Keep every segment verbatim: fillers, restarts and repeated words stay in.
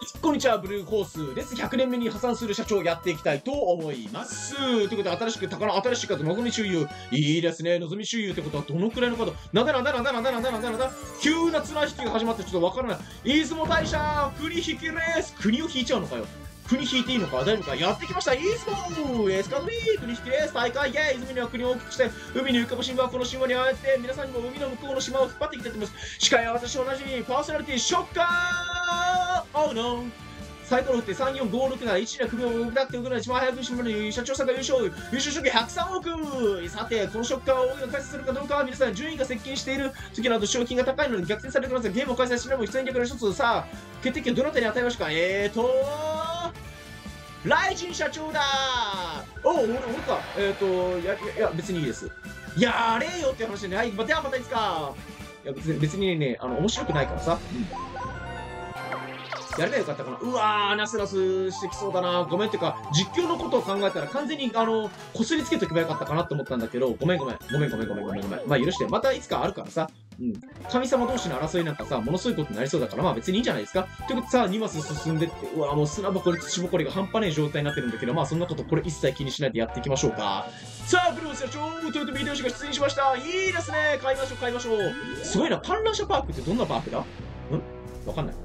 こんにちは、ブルーホースです。ひゃくねんめに破産する社長をやっていきたいと思います。ということで、新しく、高の新しいカード、のぞみ周遊。いいですね、のぞみ周遊ってことはどのくらいのカードなんだなんだなんだなんだなんだなんだなんだ急な綱引きが始まってちょっとわからない。出雲大社、国引きレース。国を引いちゃうのかよ。国引いていいのか大丈夫かやってきました。出雲エスカドリー国引きレース大会イェーイ泉には国を大きくして、海に浮かぶ神話はこの神話にあえて、皆さんにも海の向こうの島を引っ張ってきてと思います。司会は私と同じに、パーソナリティ、ショッカー !Oh no! サイコロ振ってさん、よん、ご、ろく、なな、いちの首を動かって動くの一番早く島に社長さんが優勝優勝賞金ひゃくさんおくさて、このショッカーを開催するかどうかは皆さん順位が接近している時など賞金が高いのに逆転されてますが、ゲームを開催しないも出演客の一つさあ、決定権どなたに与えましょうかえーとー、ライジン社長だーおう、俺、俺か。えーと、いや、いや、別にいいです。やれよって話でね。はい、また、またいつか。いや、別に、別にね、あの、面白くないからさ。うんやればよかったかな。うわー、ナスナスしてきそうだな。ごめんってか、実況のことを考えたら完全に、あの、こすりつけとけばよかったかなって思ったんだけど、ごめんごめん。ごめんごめんごめんごめんごめん。まあ許して。またいつかあるからさ。うん。神様同士の争いなんかさ、ものすごいことになりそうだから、まあ別にいいんじゃないですか。ということでさ、にマス進んでって、うわーもう砂ぼこり、土ぼこりが半端ねえ状態になってるんだけど、まあそんなことこれ一切気にしないでやっていきましょうか。さあ、ブルース社長、トヨタビデオ氏が出演しました。いいですね。買いましょう、買いましょう。すごいな。観覧車パークってどんなパークだんわかんない。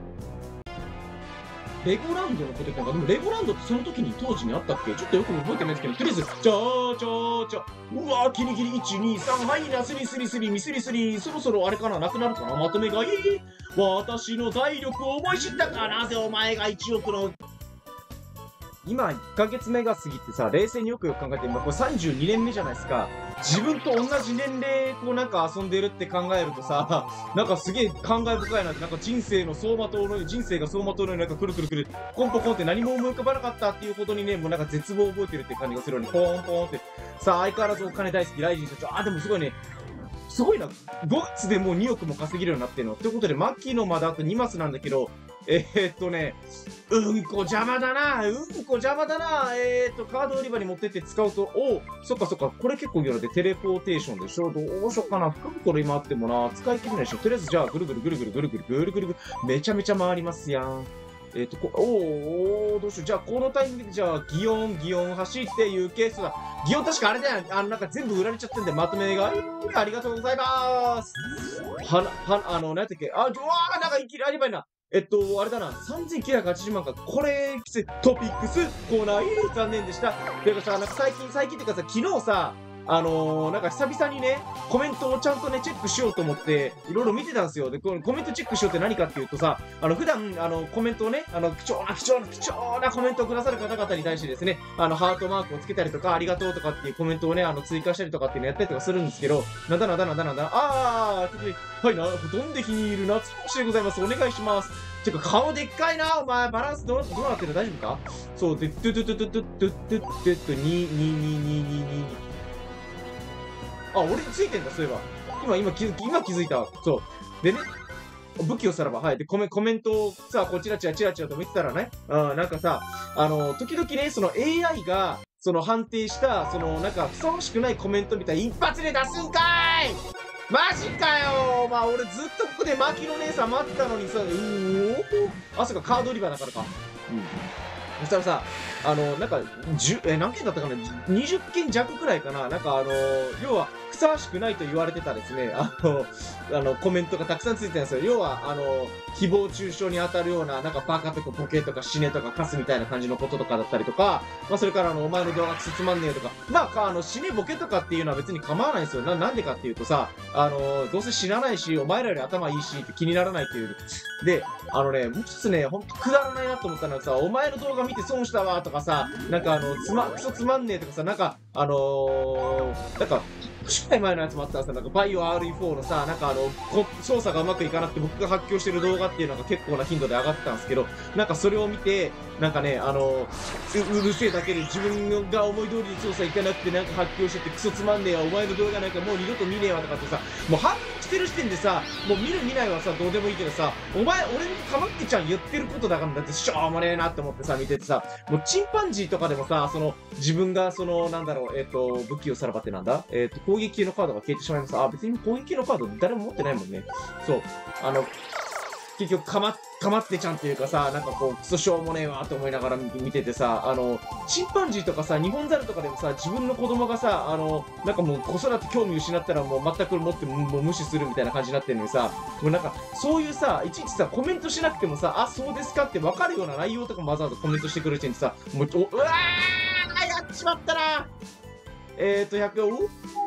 レゴランドのこと言ったのか、でもレゴランドってその時に当時にあったっけちょっとよく覚えてないですけど、とりあえず、じゃーじゃーじゃうわー、ギリギリいち、に、さん、はい、な、スリスリスリ、ミスリスリ、そろそろあれかな、なくなるかな、まとめがいい私の財力を思い知ったかなぜお前がいちおくの今いっかげつめが過ぎてさ、冷静によくよく考えて、まあ、これさんじゅうにねんめじゃないですか。自分と同じ年齢こうなんか遊んでるって考えるとさ、なんかすげえ感慨深いなって、なんか人生の走馬灯のように、人生が走馬灯のようになんかくるくるくる、コンポコンって何も思い浮かばなかったっていうことにね、もうなんか絶望を覚えてるって感じがするように、ポーンポーンって。さあ、相変わらずお金大好き、ライジン社長。あ、でもすごいね。すごいな。ごがつでもうにおくも稼げるようになってるの。ということで、マッキーのまだあとにマスなんだけど、えー、っとね、うんこ邪魔だな、うんこ邪魔だな、えー、っと、カード売り場に持ってって使うと、おう、そっかそっか、これ結構いいので、テレポーテーションでしょどうしようかな、福袋今あってもな、使い切れないでしょとりあえずじゃあ、ぐるぐるぐるぐるぐるぐるぐるぐるぐる、めちゃめちゃ回りますやん。えっと、こおーおーどうしよう。じゃあ、このタイミングで、じゃあ、ギオン、ギオン走っていうケースだ。ギオン確かあれだよ。あの、なんか全部売られちゃってんで、まとめが。ありがとうございます。はな、はな、あの、なんやったっけあ、うわー、なんかいきなりばいな。えっと、あれだな。さんぜんきゅうひゃくはちじゅうまんか。これ、きつい。トピックス、コーナー、残念でした。てかさ、なんか最近、最近っていうかさ、昨日さ、あのー、なんか久々にね、コメントをちゃんとね、チェックしようと思って、いろいろ見てたんですよ。で、このコメントチェックしようって何かっていうとさ、あの、普段、あの、コメントをね、あの、貴重な、貴重な、貴重なコメントをくださる方々に対してですね、あの、ハートマークをつけたりとか、ありがとうとかっていうコメントをね、あの、追加したりとかっていうのやったりとかするんですけど、なんだなんだなんだなんだ、あー、はいな、どんで気に入る夏越しでございます。お願いします。てか、顔でっかいな、お前、バランスどう、どうなってる大丈夫かそう、で、ドゥドゥドゥドゥドゥドゥドゥドゥドゥ、に、に、に、に、に、に、あ、俺についてんだ、そういえば。今、今気づき、今気づいた。そう。でね、武器をさらば、はい。で、コメ、コメントをさ、こう、チラチラチラチラと見てたらね、うん、なんかさ、あの、時々ね、その エーアイ が、その判定した、その、なんか、ふさわしくないコメントみたい一発で出すんかーいマジかよまあ、俺ずっとここでマキの姉さん待ってたのにさ、うーおあ、そうか、カード売り場だからか。うん。そしたらさ、あの、なんか、じゅ、え、何件だったかな ?にじゅっ 件弱くらいかななんかあの、要は、ふさわしくないと言われてたですね、あの、あの、コメントがたくさんついてたんですよ。要は、あの、誹謗中傷に当たるような、なんかバカとかボケとか死ねとかカスみたいな感じのこととかだったりとか、まあ、それからあの、お前の動画つつまんねえとか、まあ、あの、死ねボケとかっていうのは別に構わないんですよ。な、なんでかっていうとさ、あの、どうせ死なないし、お前らより頭いいしって気にならないっていう。で、あのね、もう一つね、ほんとくだらないなと思ったのはさ、お前の動画見て損したわとかさ、なんかあの、つま、クソつまんねえとかさ、なんか、あのー、なんか、しかい前のやつもあったらさ、なんかバイオ アールイーフォー のさ、なんかあの、こ操作がうまくいかなくて僕が発狂してる動画っていうのが結構な頻度で上がってたんですけど、なんかそれを見て、なんかね、あの、う、うるせえだけで自分が思い通りに操作いかなくてなんか発狂しててクソつまんねえわ、お前の動画なんかもう二度と見ねえわとかってさ、もう反応してる時点でさ、もう見る見ないはさ、どうでもいいけどさ、お前、俺にかまってちゃん言ってることだからだってしょうもねえなって思ってさ、見ててさ、もうチンパンジーとかでもさ、その、自分がその、なんだろう、えっ、と、武器をさらばってなんだえっ、と、攻撃級のカードが消えてしまいます。あ、別に攻撃級のカード誰も持ってないもんね。そう。あの、 結局かま、かまってちゃんっていうかさ、なんかこう、クソしょうもねえわって思いながら見ててさ、あの、チンパンジーとかさ、ニホンザルとかでもさ、自分の子供がさ、あの、なんかもう子育て興味失ったらもう全く持ってももう無視するみたいな感じになってるのにさ、もうなんか、そういうさ、いちいちさ、コメントしなくてもさ、あ、そうですかって分かるような内容とかもわざわざコメントしてくる人にさ、もう、お、うわーやっちまったなえーと、ひゃくよん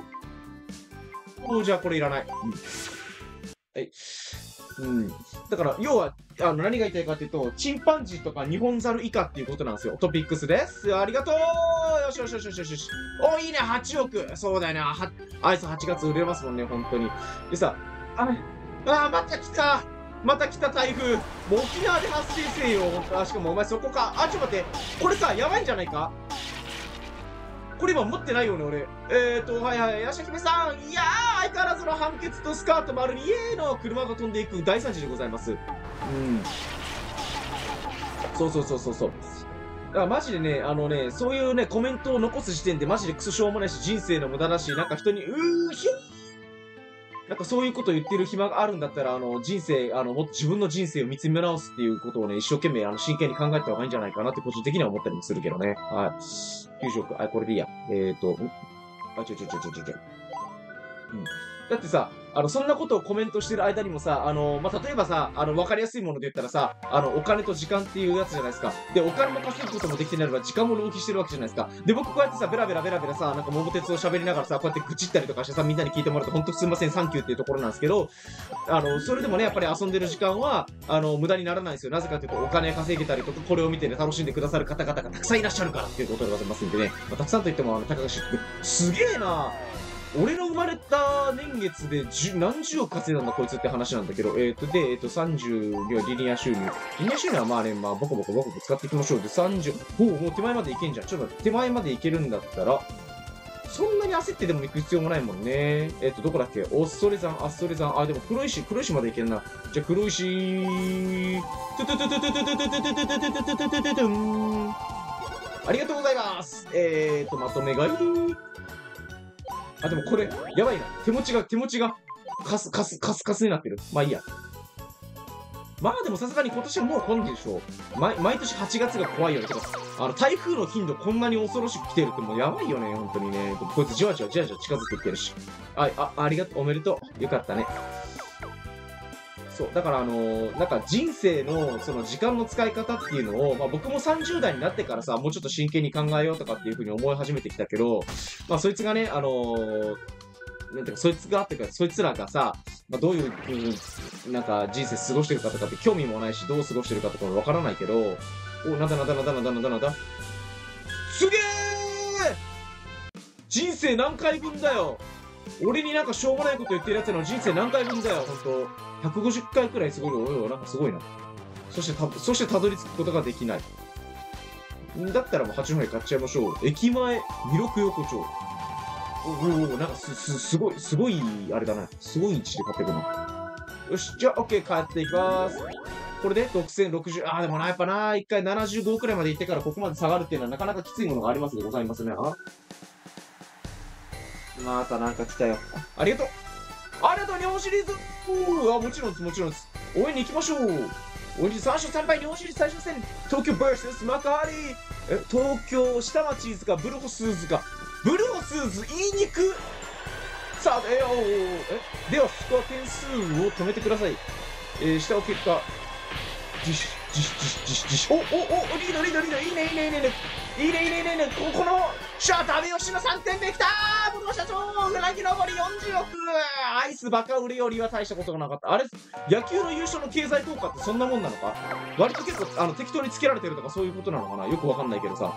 おじゃあこれいらない。うん、はい。うん。だから、要は、あの、何が言いたいかっていうと、チンパンジーとかニホンザル以下っていうことなんですよ。トピックスです。ありがとうよしよしよしよしよしよし。お、いいね、はちおく。そうだよね。は、アイスはちがつ売れますもんね、本当に。でさ、あれ、あー、また来たまた来た台風。もう沖縄で発生せよ。あ、しかもお前そこか。あ、ちょっと待って。これさ、やばいんじゃないかこれ今持ってないよね、俺。えーと、はいはい。ヤシャヒメさん。いやー、相変わらずの判決とスカート丸に、イエーの車が飛んでいく大惨事でございます。うん。そうそうそうそうそう。だからマジでね、あのね、そういうね、コメントを残す時点でマジでクソしょうもないし、人生の無駄だし、なんか人に、うーひなんかそういうこと言ってる暇があるんだったら、あの、人生、あの、もっと自分の人生を見つめ直すっていうことをね、一生懸命、あの、真剣に考えた方がいいんじゃないかなって個人的には思ったりもするけどね。はい。きゅうじゅうおく。あ、これでいいや。えーと、んあ、ちょちょちょちょちょちょ。うん。だってさ、あの、そんなことをコメントしてる間にもさ、あの、まあ、例えばさ、あの、わかりやすいもので言ったらさ、あの、お金と時間っていうやつじゃないですか。で、お金も稼ぐこともできてなれば、時間も浪費してるわけじゃないですか。で、僕こうやってさ、ベラベラベラベラさ、なんか桃鉄を喋りながらさ、こうやって愚痴ったりとかしてさ、みんなに聞いてもらって、ほんとすいません、サンキューっていうところなんですけど、あの、それでもね、やっぱり遊んでる時間は、あの、無駄にならないんですよ。なぜかというと、お金稼げたりとか、これを見てね、楽しんでくださる方々がたくさんいらっしゃるからっていうことでございますんでね。まあ、たくさんといっても、あの、高橋って、すげえな俺の生まれた年月でじゅ何十億稼いだんだこいつって話なんだけど、えっ、ー、と、で、えっ、ー、と、さんじゅうリニア収入。リニア収入はまあね、まあ、ボコボコボコボコ使っていきましょう。で、さんじゅう、おう、もう手前までいけんじゃん。ちょっと待って、手前までいけるんだったら、そんなに焦ってでも行く必要もないもんね。えっ、ー、と、どこだっけオッソレ山、アッソレ山。あ、でも黒石、黒石までいけるな。じゃあ、黒石、トゥトゥトゥトゥトゥトゥトゥトゥトゥトゥトゥトゥトゥトゥトゥン。ありがとうございます。えーと、まとめ買い。あ、でもこれ、やばいな。手持ちが、手持ちが、カス、カス、カスカスになってる。まあいいや。まあでもさすがに今年はもう今でしょ。毎、毎年はちがつが怖いよね。てか、あの、台風の頻度こんなに恐ろしく来てるってもうやばいよね、本当にね。こいつじわじわじわじわ近づいてきてるし。あ、あ、ありがとう、おめでとう。よかったね。そう。だからあのー、なんか人生のその時間の使い方っていうのを、まあ僕もさんじゅう代になってからさ、もうちょっと真剣に考えようとかっていうふうに思い始めてきたけど、まあそいつがね、あのー、なんていうか、そいつがっていうか、そいつらがさ、まあどういうふうになんか人生過ごしてるかとかって興味もないし、どう過ごしてるかとかもわからないけど、お、なんだなんだなんだなんだなんだなんだ。すげー人生何回分だよ俺になんかしょうもないこと言ってるやつの人生何回分だよ、ほんと。ひゃくごじゅっかいくらいすごいよ。なんかすごいな。そしてた、そしてたどり着くことができない。だったらもう八戸買っちゃいましょう。駅前、弥勒横丁。おお、なんかす、す、すごい、すごい、あれだな。すごい位置で買ってくな。よし、じゃあ、オッケー、帰っていきます。これで、ろくせんろくじゅう、あー、でもな、やっぱな、一回ななじゅうごくらいまで行ってからここまで下がるっていうのはなかなかきついものがありますでございますね。あまたなんか来たよ。ありがとうありがとう日本シリーズうあ、もちろんです、もちろんです。応援に行きましょう応援にさん勝さん敗日本シリーズ最終戦東京 ブイエス 幕張え、東京下町ズかブルホスーズかブルホスーズ言いにくさあ、えー、おーえ、ではスコア点数を止めてください。えー、下を結果、実施、実施、実施、実施、実施、お、お、お、リード、リード、リード、いいね、いいね、いいね、いいね、いいね、いいね、いいね、こ、この、シャータベヨシのさんてんめきたーブルー社長うなぎ登りよんじゅうおくアイスバカ売れよりは大したことがなかった。あれ、野球の優勝の経済効果ってそんなもんなのか割と結構、あの、適当につけられてるとかそういうことなのかなよくわかんないけどさ。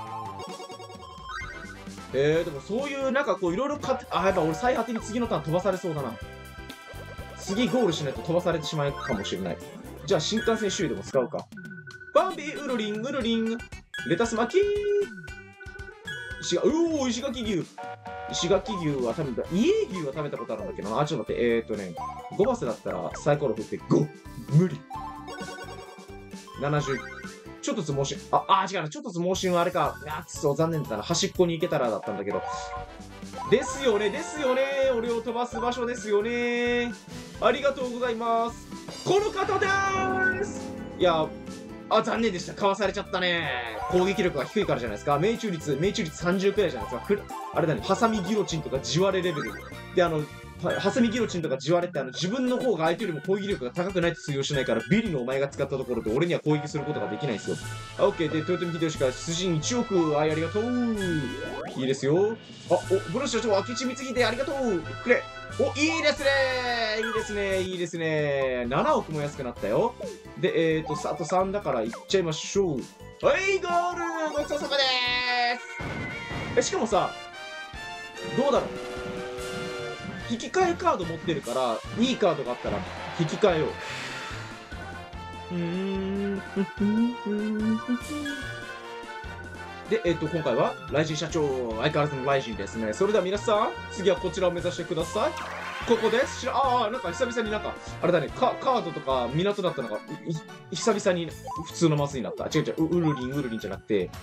えー、でもそういう、なんかこう、いろいろかって、あ、やっぱ俺最果てに次のターン飛ばされそうだな。次ゴールしないと飛ばされてしまうかもしれない。じゃあ新幹線周囲でも使うか。バンビー、ウルリン、ウルリン、レタス巻き石が、うおー、石垣牛。石垣牛は食べた、家牛は食べたことあるんだけどな。あ、ちょっと待って、えーっとね、ごマスだったらサイコロ振ってご、無理。ななじゅう。ちょっとつ盲信。あ、あ、違うな。ちょっとつ盲信はあれか。あ、くそ、残念だな。端っこに行けたらだったんだけど。ですよね、ですよね。俺を飛ばす場所ですよね。ありがとうございます。この方でーすす。いや、あ、残念でした。かわされちゃったね。攻撃力が低いからじゃないですか。命中率、命中率さんじゅうくらいじゃないですか。くあれだね、ハサミギロチンとか地割れレベル。で、あの、ハサミギロチンとか地割れってあの自分の方が相手よりも攻撃力が高くないと通用しないから、ビリのお前が使ったところで俺には攻撃することができないんですよ。あ、オッケー。で、豊臣秀吉から出陣いちおく、はい、ありがとう。いいですよ。あ、お、ブロシ社長、明智光秀、ありがとう。くれ。お、いいですねいいですねいいですねななおくも安くなったよ。で、えーと、あとさんだからいっちゃいましょう。はい、ゴールごちそうさまでーす。え、しかもさ、どうだろう、引き換えカード持ってるから、いいカードがあったら引き換えよう。うーん。で、えっと、今回は、雷神社長、相変わらずの雷神ですね。それでは皆さん、次はこちらを目指してください。ここです。しら、ああ、なんか久々になんか、あれだね、カカードとか港だったのが、久々に普通のマスになった。違う違う、ウルリン、ウルリンじゃなくて、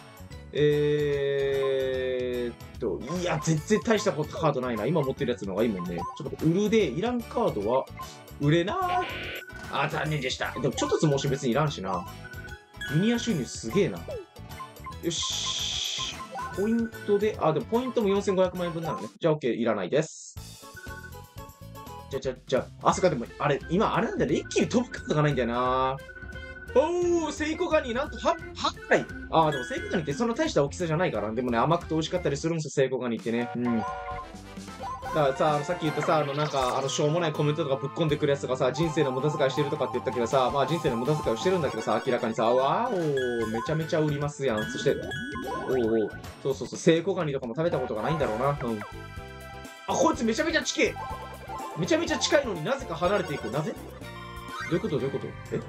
えーっと、いや、全然大したことカードないな。今持ってるやつの方がいいもんね。ちょっと売るで、いらんカードは、売れなー。あー、残念でした。でも、ちょっとつ申し別にいらんしな。ミニア収入すげえな。よし。ポイントで、あ、でもポイントもよんせんごひゃくまんえんぶんなのね。じゃあ OK、いらないです。じゃ、じゃ、じゃ、あ、そっか、でも、あれ、今、あれなんだよね。一気に飛ぶカードがないんだよな。おー、セイコガニ、なんとはちかい。あー、でもセイコガニってそんな大した大きさじゃないから。でもね、甘くて美味しかったりするんですよ、セイコガニってね。うん。だからさ、あのさっき言ったさ、あの、なんか、あの、しょうもないコメントとかぶっ込んでくるやつとかさ、人生の無駄遣いしてるとかって言ったけどさ、まあ人生の無駄遣いをしてるんだけどさ、明らかにさ、わーおー、めちゃめちゃ売りますやん。そして、おーおー、そうそうそう、セイコガニとかも食べたことがないんだろうな。うん。あ、こいつめちゃめちゃ近い。めちゃめちゃ近いのになぜか離れていく。なぜ？どういうことどういうこと？え？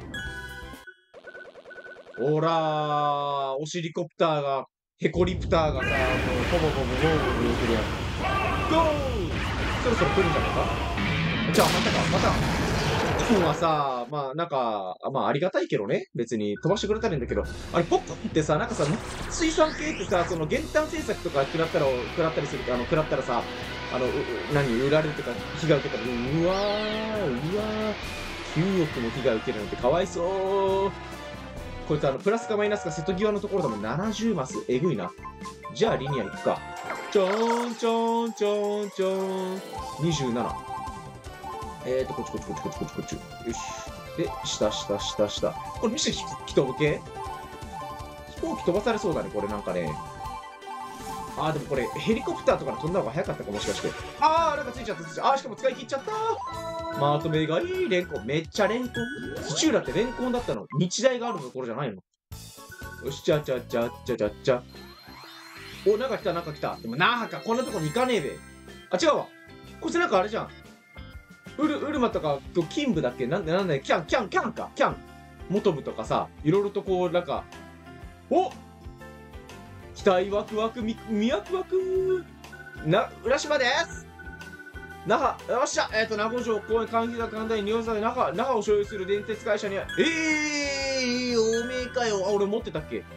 ほらー、おしりコプターが、ヘコリプターがさ、もう、ポボポボボーボボ言ってるやん。ゴー！そろそろ来るんじゃないか？じゃあ、またか、また。ポッコンはさ、まあ、なんか、まあ、ありがたいけどね。別に飛ばしてくれたらいいんだけど、あれ、ポッコンってさ、なんかさ、水産系ってさ、その、減反政策とか食らったら、食らったりする、あの、食らったらさ、あの、う、何、売られるとか、被害受けたら、うわー、うわー、きゅうおくも被害受けるなんてかわいそう。こいつあの、プラスかマイナスか瀬戸際のところだもん。ななじゅうマス。えぐいな。じゃあ、リニア行くか。ちょーんちょーんちょーんちょーん。にじゅうなな。えーと、こっちこっちこっちこっちこっちこっち。よし。で、下下下下。これ、ミシ飛行機系？飛行機飛ばされそうだね、これなんかね。あー、でもこれ、ヘリコプターとかで飛んだ方が早かったかもしかして。あー、なんかついちゃったついちゃった。あー、しかも使い切っちゃったー。まとめがいい、レンコン。めっちゃレンコン。土浦ってレンコンだったの？日大があるところじゃないの？よし、ちゃちゃちゃちゃちゃちゃ。お、なんか来た、なんか来た。でも、なはか、こんなとこに行かねえべ。あ、違うわ。こいつなんかあれじゃん。ウル、ウルマとか、キンブだっけ？なんで、なんで、キャン、キャン、キャンか。キャン。モトブとかさ、いろいろとこう、なんか、お！期待ワクワクみ、みワクワクな、浦島です那覇、よっしゃえっ、ー、と、名護城公園、関係が関大、日本産で那覇、那覇を所有する電鉄会社には、ええー、おめえかよ。あ、俺持ってたっけ？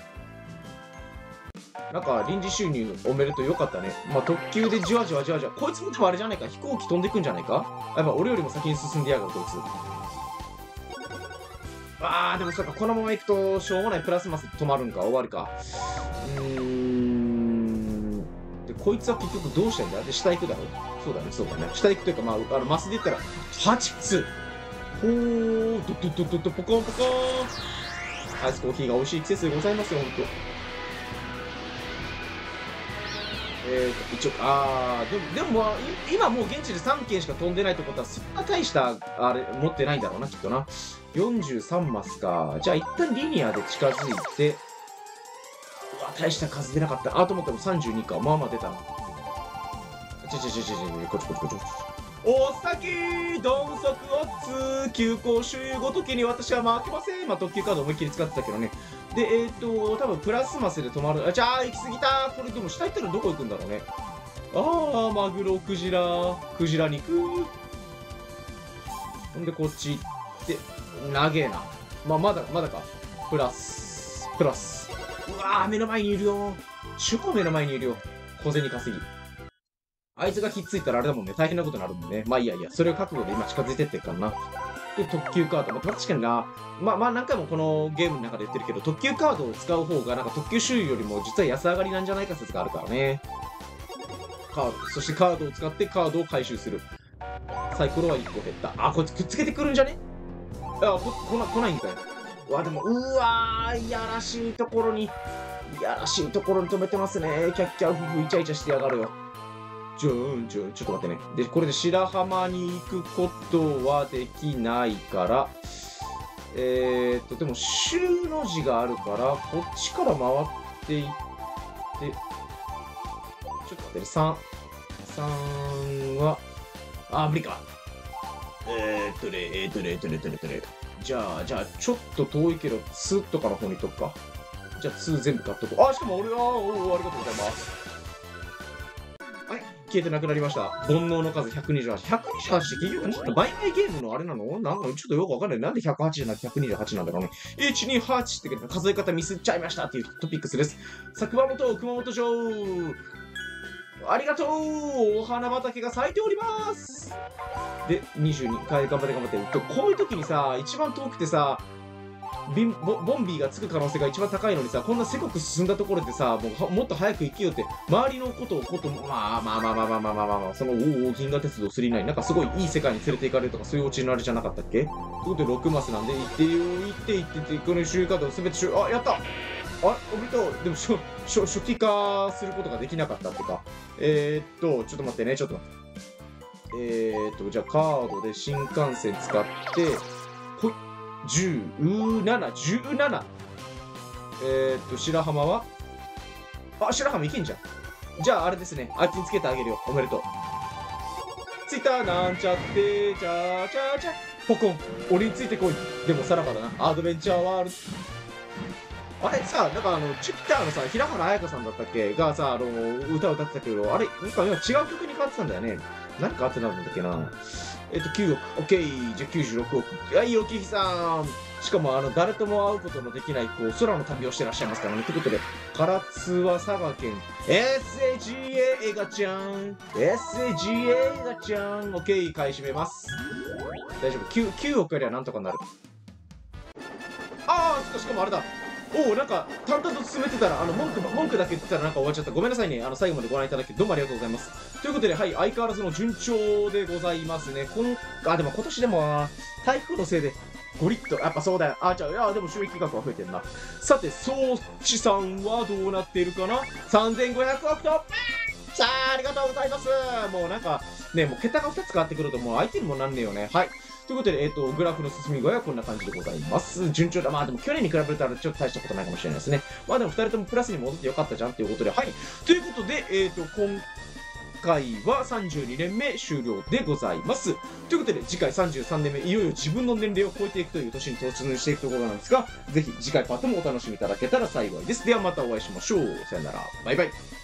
なんか、臨時収入おめでとうよかったね。まあ、特急でじわじわじわじわ。こいつもでもあれじゃないか。飛行機飛んでくんじゃないか？やっぱ俺よりも先に進んでやがる、こいつ。あー、でもそうか、このまま行くと、しょうもないプラスマス止まるんか、終わりか。うーん。で、こいつは結局どうしたんだ？で、下行くだろ？そうだね、そうだね。下行くというか、まあ、あの、マスで言ったら、はちつほー、ドッドッドッドッド、ポコンポコーン。アイスコーヒーが美味しい季節でございますよ、ほんと。えーと、一応、あー、でも、でも、まあ、今もう現地でさんけんしか飛んでないってことは、そんな大した、あれ、持ってないんだろうな、きっとな。よんじゅうさんマスか。じゃあ、一旦リニアで近づいて、うわ、大した数出なかった。あ、と思ってもさんじゅうにか。まあまあ出たな。ちょちょちょちょちょ、こっちこっちこっち。お先鈍足オッツ急行周遊ごときに私は負けません。まあ、特急カード思いっきり使ってたけどね。で、えっ、ー、と、多分プラスマスで止まる。あ、じゃあ、行き過ぎた。これでも下行ったらどこ行くんだろうね。あー、マグロ、クジラ、クジラ肉。ほんで、こっち行って、長えな。まあ、まだ、まだか。プラス、プラス。うわー、目の前にいるよ。超目の前にいるよ。小銭稼ぎ。あいつがひっついたらあれだもんね。大変なことになるもんね。まあいいやいや。それを覚悟で今近づいてってるからな。 で、特急カード。まあ、確かにな。まあまあ何回もこのゲームの中で言ってるけど、特急カードを使う方が、なんか特急周囲よりも実は安上がりなんじゃないか説があるからね。カード。そしてカードを使ってカードを回収する。サイコロはいっこ減った。あ、こいつくっつけてくるんじゃね？あ、こ、来な、来ないんかい。うわ、でも、うわー、いやらしいところに、いやらしいところに止めてますね。キャッキャウフフイチャイチャしてやがるよ。ちょんちょん、ちょっと待ってね。で、これで白浜に行くことはできないから、えーっと、でも、州の字があるから、こっちから回っていって、ちょっと待ってね、さん、さんは、あ、無理か。えーっとね、えーっとね、えーっとね、えーっとね、えーっとね、じゃあ、じゃあ、ちょっと遠いけど、にとかの方に行っとくか。じゃあ、に全部買っとこう。あ、しかも俺は、おお、ありがとうございます。はい、消えてなくなりました。煩悩の数ひゃくにじゅうはち。ひゃくにじゅうはちって結局、ちょっと売買ゲームのあれなのなんかちょっとよくわかんない。なんでひゃくはちじゃなくてひゃくにじゅうはちなんだろうね。いち、に、はちって数え方ミスっちゃいましたっていうトピックスです。さあ、熊本、熊本城。ありがとう、お花畑が咲いております。で、にじゅうにかい頑張って頑張って。こういう時にさ、一番遠くてさ、ビンボボンビーがつく可能性が一番高いのにさ、こんなせこく進んだところでさ、もうもっと早く行きよって、周りのことをこと、まあまあまあまあまあまあまあまあ、まあ、その、おお、銀河鉄道スリーナイン、なんかすごいいい世界に連れて行かれるとか、そういうオチのあれじゃなかったっけ？ということでろくマスなんで、行ってよ、行って行って、この周囲カードをすべて周、あ、やった！あ、おめでとう。でも初、初、初期化することができなかったってか。えー、っと、ちょっと待ってね、ちょっと待って。えー、っと、じゃあカードで新幹線使って、ほい。じゅうなな、じゅうなな。えー、っと、白浜はあ、白浜いけんじゃん。じゃあ、あれですね。あっちにつけてあげるよ。おめでとう。ツイッターなんちゃって、ちゃーちゃーちゃ。ポコン。俺についてこい。でもさらばだな。アドベンチャーワールド。あれさ、なんかあの、ツイッターのさ、平原綾香さんだったっけがさ、あの、歌を歌ってたけど、あれ、なんか今違う曲に変わってたんだよね。何かあってなるんだっけな。えっと、きゅうおく。オッケー。じゃあきゅうじゅうろくおく。はい、おきひさん。しかも、あの、誰とも会うことのできない、こう、空の旅をしてらっしゃいますからね。ということで、唐津は佐賀県。エスエージーエー 映画ちゃん。エスエージーエー 映画ちゃん。オッケー。買い占めます。大丈夫。きゅう、きゅうおくやりゃなんとかなる。ああ、しかもあれだ。おお、なんか、淡々と進めてたら、あの、文句、文句だけ言ってたらなんか終わっちゃった。ごめんなさいね。あの、最後までご覧いただき、どうもありがとうございます。ということで、はい、相変わらずの順調でございますね。こん、あ、でも今年でも、台風のせいで、ごリットル、やっぱそうだよ。あ、じゃあ、いや、でも収益額は増えてんな。さて、総資産はどうなっているかな ?さんぜんごひゃくおくと、さあ、ありがとうございます。もうなんか、ね、もう桁がふたつ変わってくると、もう相手にもなんねえよね。はい。ということで、えっと、グラフの進み具合はこんな感じでございます。順調だ。まあでも去年に比べたらちょっと大したことないかもしれないですね。まあでもふたりともプラスに戻ってよかったじゃんっていうことで、はい。ということで、えっと、今回はさんじゅうにねんめ終了でございます。ということで、次回さんじゅうさんねんめ、いよいよ自分の年齢を超えていくという年に突入していくところなんですが、ぜひ次回パートもお楽しみいただけたら幸いです。ではまたお会いしましょう。さよなら。バイバイ。